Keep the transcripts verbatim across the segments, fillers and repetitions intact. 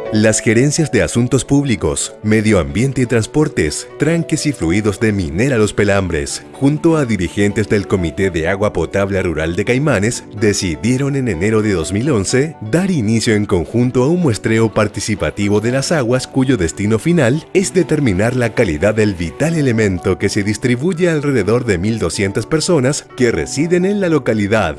Las gerencias de Asuntos Públicos, Medio Ambiente y Transportes, Tranques y Fluidos de Minera Los Pelambres, junto a dirigentes del Comité de Agua Potable Rural de Caimanes, decidieron en enero de dos mil once dar inicio en conjunto a un muestreo participativo de las aguas cuyo destino final es determinar la calidad del vital elemento que se distribuye a alrededor de mil doscientas personas que residen en la localidad.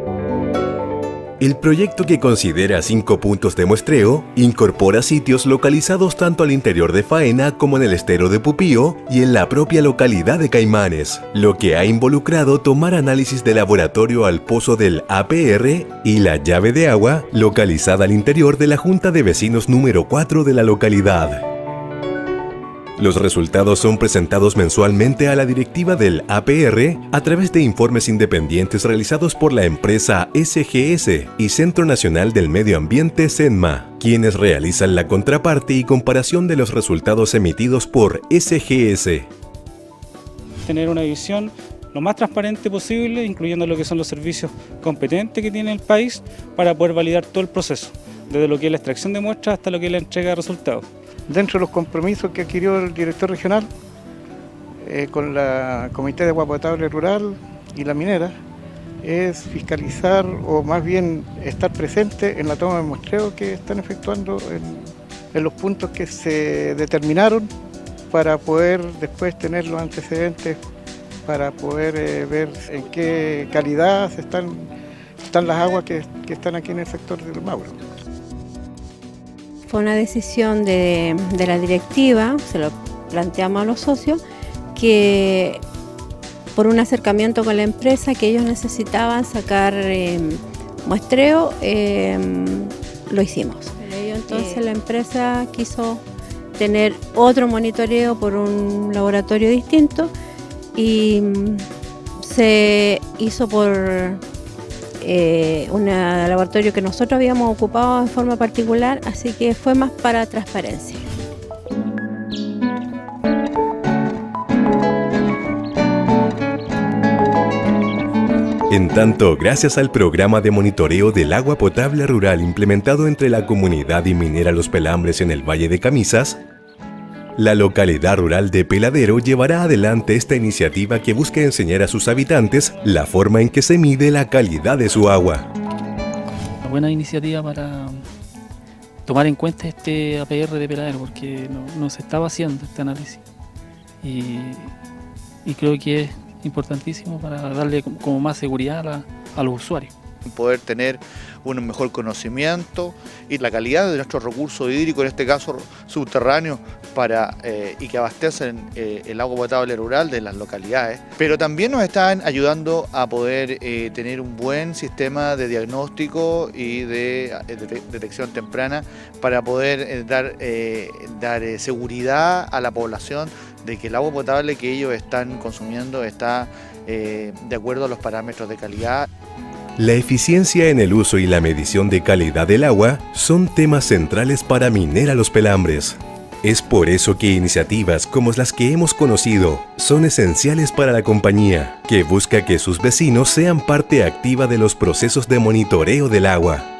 El proyecto, que considera cinco puntos de muestreo, incorpora sitios localizados tanto al interior de Faena como en el estero de Pupío y en la propia localidad de Caimanes, lo que ha involucrado tomar análisis de laboratorio al pozo del A P R y la llave de agua localizada al interior de la Junta de Vecinos número cuatro de la localidad. Los resultados son presentados mensualmente a la directiva del A P R a través de informes independientes realizados por la empresa S G S y Centro Nacional del Medio Ambiente CENMA, quienes realizan la contraparte y comparación de los resultados emitidos por S G S. Tener una visión lo más transparente posible, incluyendo lo que son los servicios competentes que tiene el país para poder validar todo el proceso, desde lo que es la extracción de muestras hasta lo que es la entrega de resultados. Dentro de los compromisos que adquirió el director regional eh, con la Comité de Agua Potable Rural y la minera es fiscalizar, o más bien estar presente en la toma de muestreo que están efectuando en, en los puntos que se determinaron, para poder después tener los antecedentes, para poder eh, ver en qué calidad están, están las aguas que, que están aquí en el sector del Mauro. Fue una decisión de, de la directiva, se lo planteamos a los socios, que por un acercamiento con la empresa que ellos necesitaban sacar eh, muestreo, eh, lo hicimos. Entonces eh, la empresa quiso tener otro monitoreo por un laboratorio distinto y se hizo por Eh, un laboratorio que nosotros habíamos ocupado en forma particular, así que fue más para transparencia. En tanto, gracias al programa de monitoreo del agua potable rural implementado entre la comunidad y Minera Los Pelambres en el Valle de Camisas, la localidad rural de Peladero llevará adelante esta iniciativa que busca enseñar a sus habitantes la forma en que se mide la calidad de su agua. Una buena iniciativa para tomar en cuenta este A P R de Peladero, porque no, no se estaba haciendo este análisis y, y creo que es importantísimo para darle como más seguridad a, a los usuarios. Poder tener un mejor conocimiento y la calidad de nuestros recursos hídricos, en este caso subterráneos, para, eh, y que abastecen eh, el agua potable rural de las localidades. Pero también nos están ayudando a poder eh, tener un buen sistema de diagnóstico y de, de detección temprana para poder eh, dar, eh, dar eh, seguridad a la población de que el agua potable que ellos están consumiendo está eh, de acuerdo a los parámetros de calidad. La eficiencia en el uso y la medición de calidad del agua son temas centrales para Minera Los Pelambres. Es por eso que iniciativas como las que hemos conocido son esenciales para la compañía, que busca que sus vecinos sean parte activa de los procesos de monitoreo del agua.